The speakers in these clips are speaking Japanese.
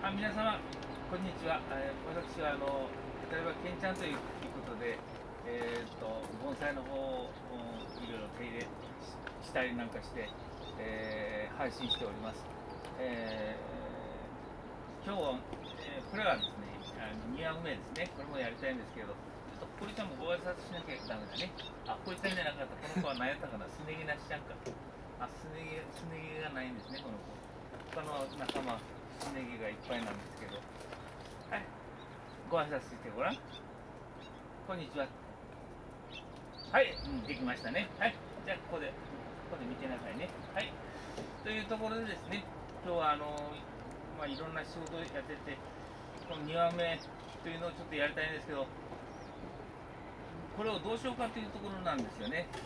皆様、こんにちは。私は例えばケンちゃんということで、盆栽の方をいろいろ手入れしたりなんかして、配信しております。今日は、これはですね、庭植えですね。これもやりたいんですけど、ちょっと堀ちゃんもご挨拶しなきゃダメだね。堀ちゃんじゃなかった。この子は何やったかな。すねぎなしちゃんか。すねぎがないんですね、この子。他の仲間、すねぎがいっぱいなんですけど。はい。ご挨拶してごらん。こんにちは。はい、できましたね。はい。じゃあ、ここで見てなさいね。はい。というところでですね、今日はいろんな仕事をやってて、この庭目というのをちょっとやりたいんですけど、これをどうしようかというところなんですよね。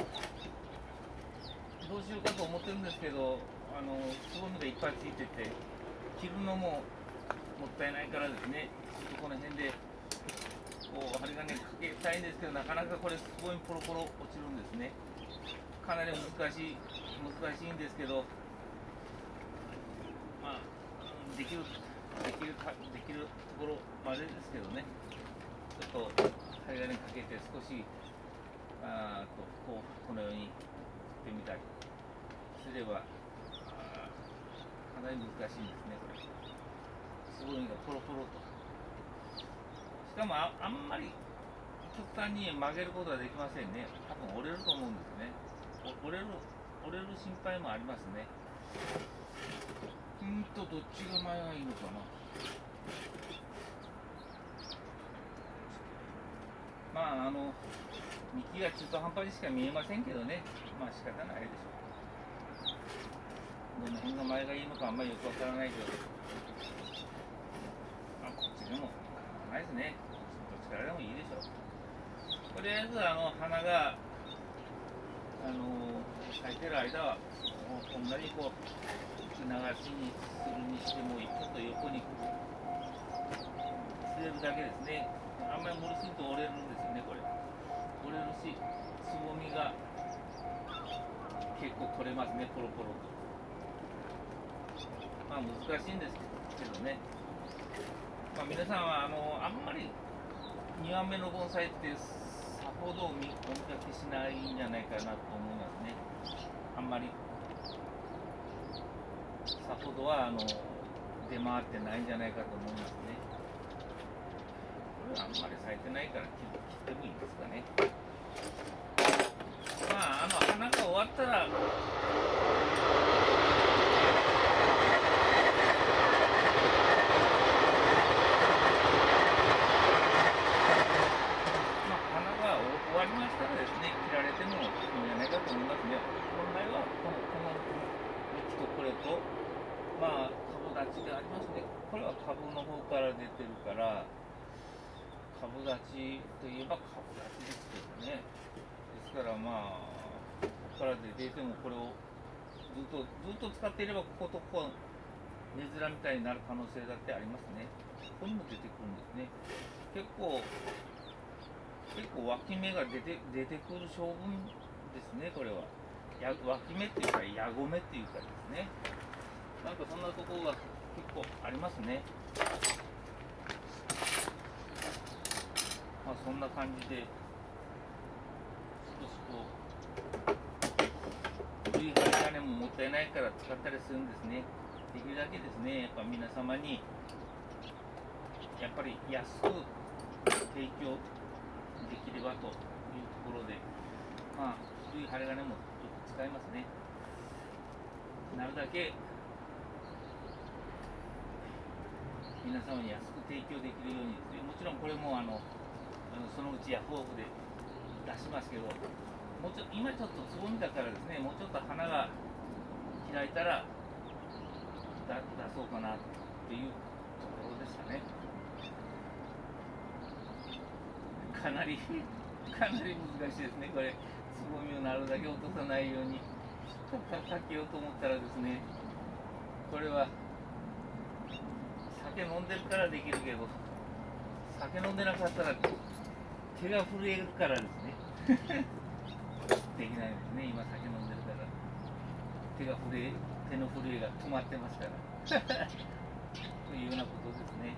どうしようかと思ってるんですけど、つぼみがいっぱいついてて、切るのももったいないからですね、ちょっとこの辺で針金かけたいんですけど、なかなかこれすごいポロポロ落ちるんですね。かなり難しいんですけど、まあできるところまでですけどね、ちょっと針金かけて少しこのように振ってみたりすればかなり難しいんですね。これすごいがポロポロと、しかもあんまり極端に曲げることはできませんね。多分折れると思うんですね。折れる心配もありますね。どっちが前がいいのかな。幹が中途半端にしか見えませんけどね。まあ仕方ないでしょう。どの辺が前がいいのかあんまりよくわからないけど、こっちでもないですね。どっちからでもいいでしょう。とりあえず花が咲いてる間はこんなにこう流しにするにしてもちょっと横に据えるだけですね。あんまり盛りすぎると折れるんですよね。これ折れるし、つぼみが結構取れますね、ポロポロと。難しいんですけどね。皆さんはあんまり庭目の盆栽ってさほどお見かけしないんじゃないかなと思いますね。あんまりさほどは出回ってないんじゃないかと思いますね。これはあんまり咲いてないから切ってもいいですかね。花が終わったら終わりましたらですね、切られてもいいんじゃないかと思いますね。本来はこの幹とこれと、株立ちがありますね。これは株の方から出てるから、株立ちといえば株立ちですけどね。ですからここから出ていてもこれをずっと使っていれば、こことここ根面みたいになる可能性だってありますね。ここにも出てくるんですね。結構脇芽が出てくる性分ですね。これは脇芽っていうか矢込っていうかですね、そんなところが結構ありますね。そんな感じで少し古い針金ももったいないから使ったりするんですね。できるだけですね、やっぱ皆様にやっぱり安く提供できればというところで、古い針金も使いますね。なるだけ皆様に安く提供できるようにですね。もちろんこれもそのうちヤフオクで出しますけど、今ちょっとつぼみだからですね、もうちょっと花が開いたら出そうかなっていうところでしたね。かなり難しいですね。これつぼみをなるだけ落とさないようにかけようと思ったらですね、これは酒飲んでるからできるけど、酒飲んでなかったら手が震えるからですねできないですね。今酒飲んでるから手の震えが止まってますからというようなことですね。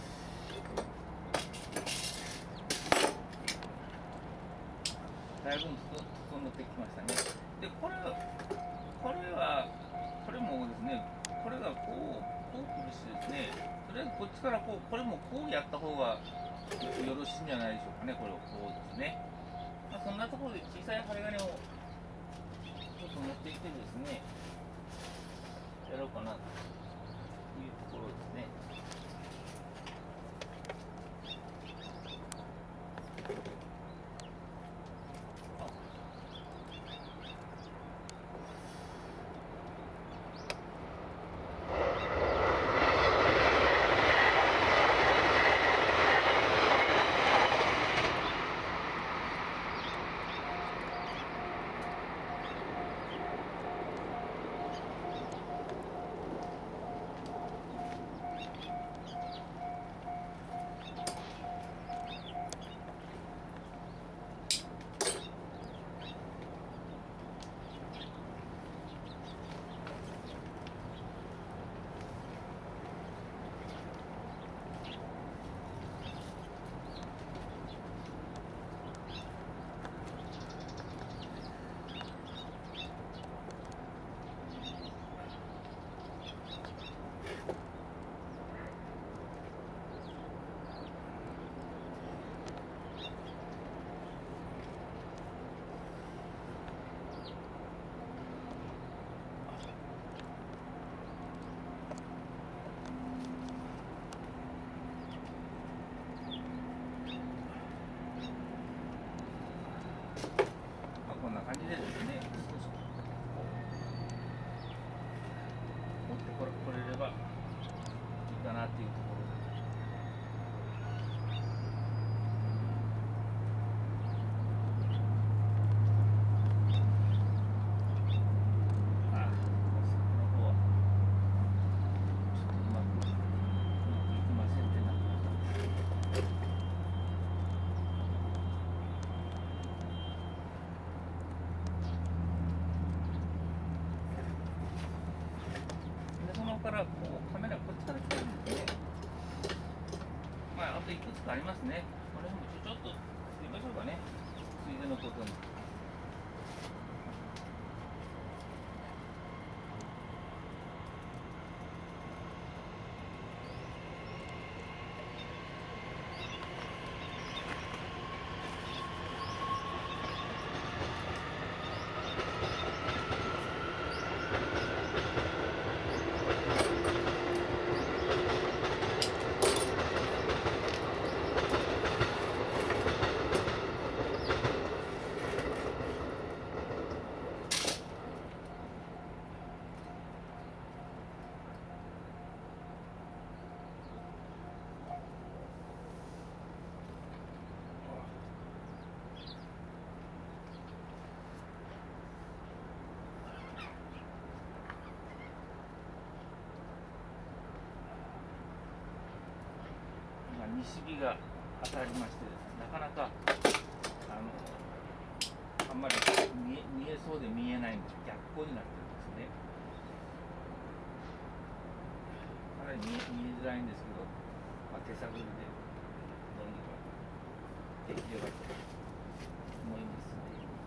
だいぶ整ってきましたね。で、これもですね、これがこう来るしですね、とりあえずこっちからこれもこうやった方がよろしいんじゃないでしょうかね、これをこうですね。そんなところで小さい針金をちょっと持ってきてですね、やろうかなというところですね。こんな感じでですね、少し持ってこれればいいかなっていうところで。からこうカメラこっちから来てるんですね。あといくつかありますね。これもちょっと見ましょうかね。ついでのことに。西日が当たりましてですね、なかなかあんまり見えそうで見えないんです。逆光になってるんですね。かなり見えづらいんですけど、手探りでどうにかできればと思います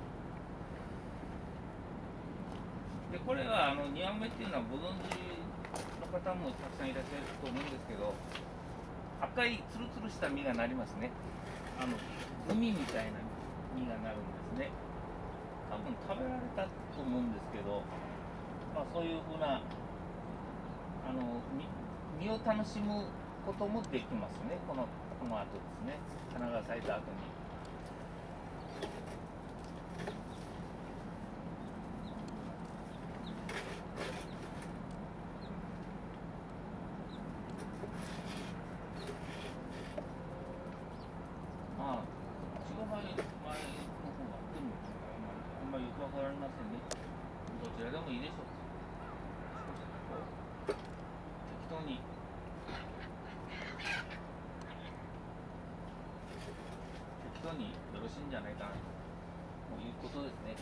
ね。でこれはニワメっていうのはご存知の方もたくさんいらっしゃると思うんですけど、赤いツルツルした実がなりますね。グミみたいな実がなるんですね。多分食べられたと思うんですけど、そういうふうな実を楽しむこともできますね。この後ですね、花が咲いた後に。わかりませんね。どちらでもいいでしょう。少し適当によろしいんじゃないかなということですね。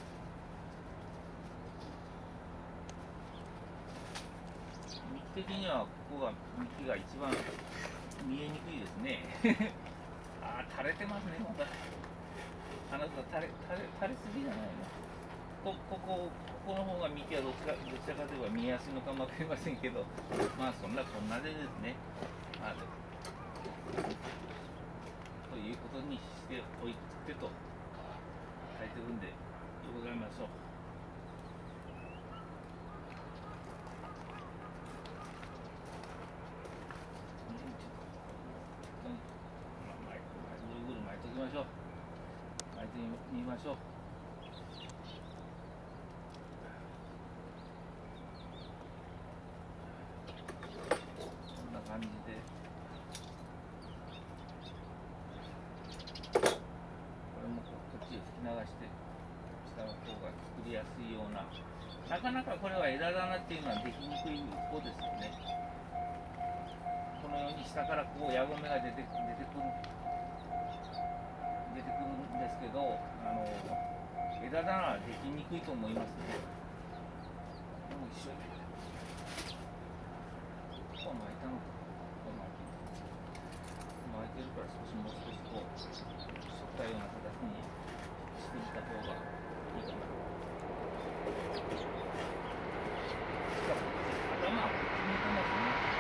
的にはここが幹が一番見えにくいですね。ああ、垂れてますね、また。あなた垂れすぎじゃないの。ここの方が幹はどちらかといえば見えやすいのかもわかりませんけど、まあこんなでですね。ということにしておいてと書いてるんでございましょう。ぐるぐる巻いておきましょう。巻いてみましょう。こんな感じで。こっちへ吹き流して下の方が作りやすいような、なかなかこれは枝棚っていうのはできにくい方ですよね。このように下からこう矢込が出てくるんですけど、枝棚はできにくいと思いますね。もう一緒にここ巻いたのか、ここ巻いてるからもう少しこう反ったような形にしてみた方がいいかな。頭はこっち向いてますね。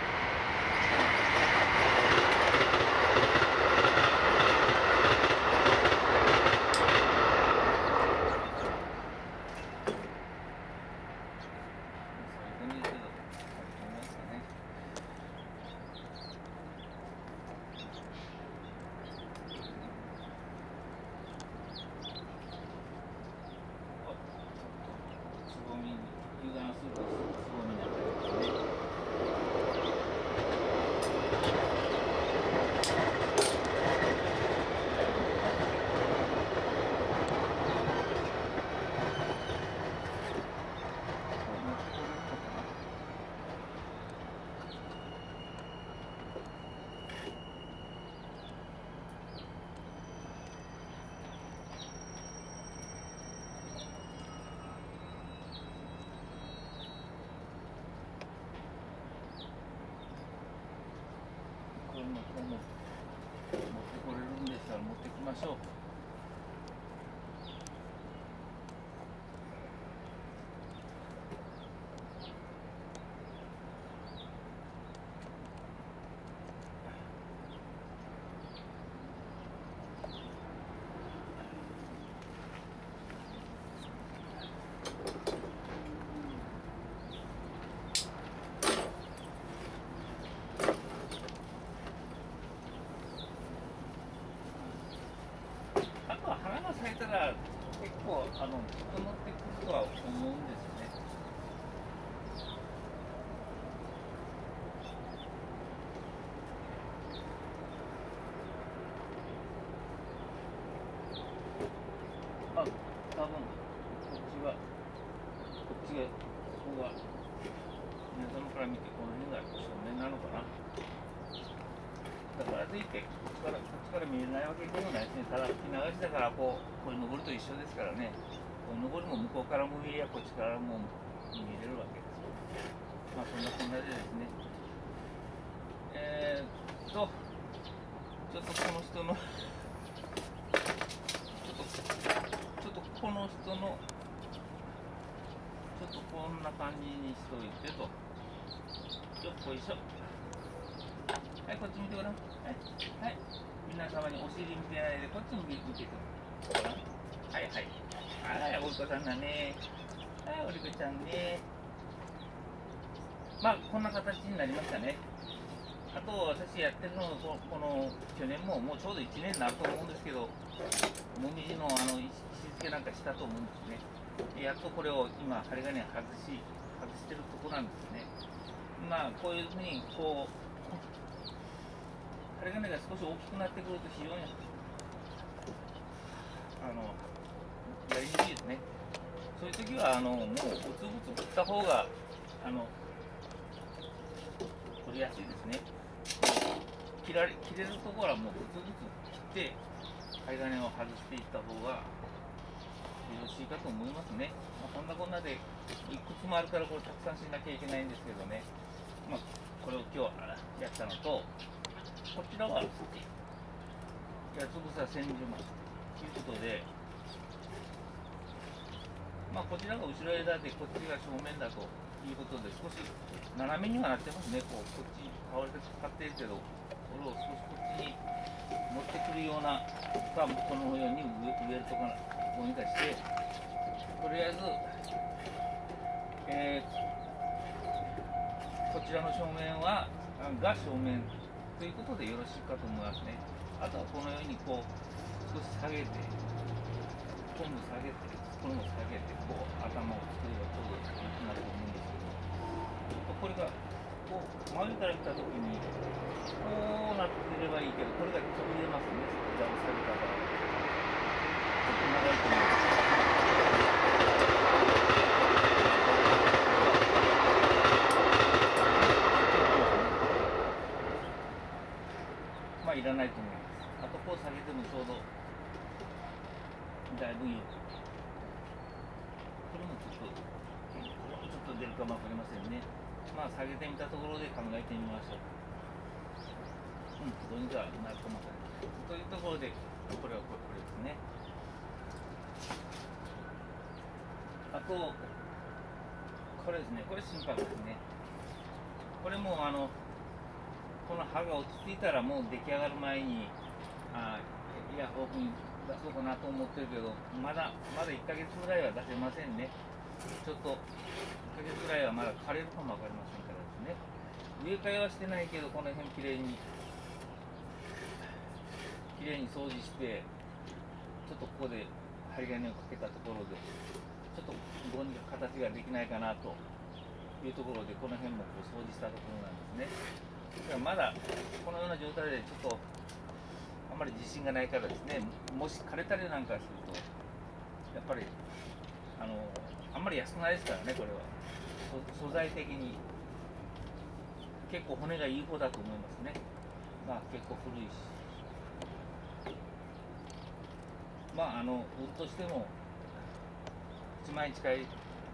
油断するとすごみになったりですね。これも持ってこれるんでしたら持ってきましょう。あとは花が咲いたら結構整ってくるとは思うんですよね。多分こっちがここが皆様から見てこの辺が正面なのかな。だからといってこっちから見えないわけでもないですね。ただ吹き流しだからこれ登ると一緒ですからね。この登りも向こうからも見えやこっちからも見れるわけですよ。まあそんなでですね。ちょっとこの人のちょっとこの人のちょっとこんな感じにしといてと。よっこいしょ。はい、こっち見てごらん。はい、はい。皆様にお尻見てないで、こっち見てごらん。はいはい。はい、おりこさんだね。はい、おりこちゃんね。まあ、こんな形になりましたね。あと、私やってるのこの去年もうちょうど1年になると思うんですけど、もみじの石付けなんかしたと思うんですね。やっとこれを今、針金外してるとこなんですね。まあ、こういうふうに針金が少し大きくなってくると非常にやりにくいですね。そういう時はもうブツブツ切った方が取りやすいですね。切れるところはもうブツブツ切って針金を外していった方がよろしいかと思いますね。まあ、こんなでいくつもあるからこれたくさんしなきゃいけないんですけどね。まあ、 やったのと、こちらは八つ房千住松ということで、まあ、こちらが後ろ枝でこっちが正面だということで、少し斜めにはなってますね。こっち倒れてかかってるけど、これを少しこっちに持ってくるようなか、このように植えるとかどうにかして、とりあえず、こちらの正面が正面ということでよろしいかと思いますね。あとはこのようにこう少し下げて、今度下げて、これも下げて、こう頭を作ればちょうどいいなと思うんですけど、これがこう周りから来たときにこうなってればいいけど、これが飛び出ますね。膝を下げたからちょっと長いと思います。まあいらないと思います。あとこう下げてもちょうどだいぶいい。これもちょっと出るかもわかりませんね。まあ下げてみたところで考えてみましょう。どうにかなるかもわかりません。というところで、これですね。あと、これですね。これ心拍ですね。これもこの葉が落ち着いたらもう出来上がる前にヤフオクに出そうかなと思ってるけど、まだ1ヶ月ぐらいは出せませんね。ちょっと1ヶ月ぐらいはまだ枯れるかもわかりませんからですね。植え替えはしてないけど、この辺きれいに掃除して、ちょっとここで針金をかけたところで、ちょっとどうにか形ができないかなというところで、この辺もこう掃除したところなんですね。だからまだこのような状態でちょっとあんまり自信がないからですね、もし枯れたりなんかすると、やっぱりあんまり安くないですからね、これは。素材的に結構骨がいい方だと思いますね。まあ結構古いし。まあ売るとしても1万円近い出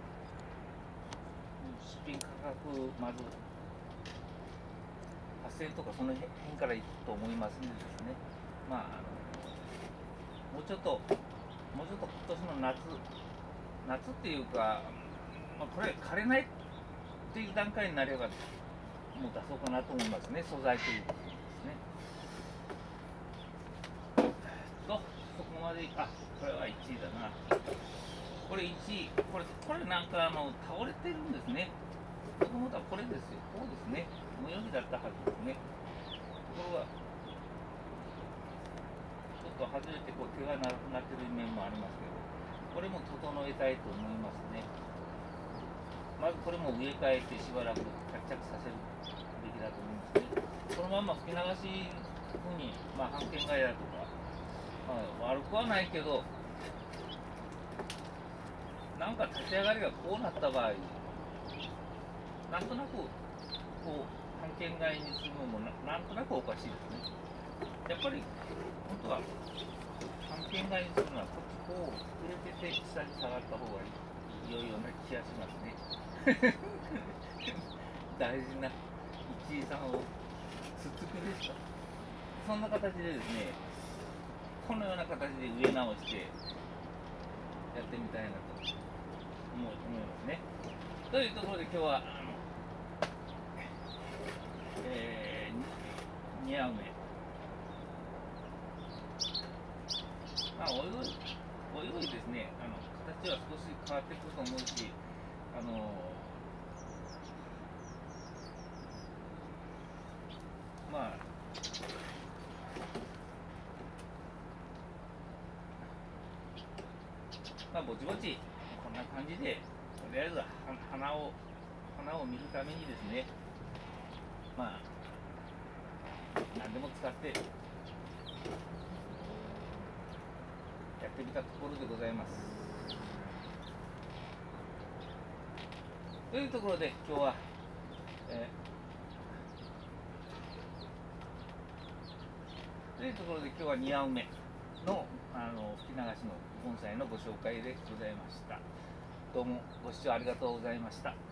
品価格、まず8000円とかその辺からいくと思いますんでですね。まあもうちょっと今年の夏っていうか、まあ、これ枯れないっていう段階になればもう出そうかなと思いますね。素材ということですね。そこまでこれは1位だな。これ1位、これなんか倒れてるんですね。もともとはこれですよ。こうですね。無用意だったはずですね。ところがちょっと外れてこう手がなくなってる面もありますけど、これも整えたいと思いますね。まずこれも植え替えてしばらく着させるべきだと思いますね。このまま吹き流し風に、まあ、半券外だとか、まあ、悪くはないけど、なんか立ち上がりがこうなった場合、なんとなくこう半券外にするのもなんとなくおかしいですね。やっぱり本当は半券外にするのはこっちこう触れてて下に下がった方がいいような気がしますね。大事な1位さんをつつくでした。そんな形でですね、このような形で植え直してやってみたいなと思いますね。というところで今日は似合う梅、まあおいおいですね、形は少し変わってくると思うし、まあぼちぼちこんな感じで、とりあえず花を見るためにですね、まあ何でも使ってやってみたところでございます。というところで今日は、似合う梅の吹き流しの盆栽のご紹介でございました。どうもご視聴ありがとうございました。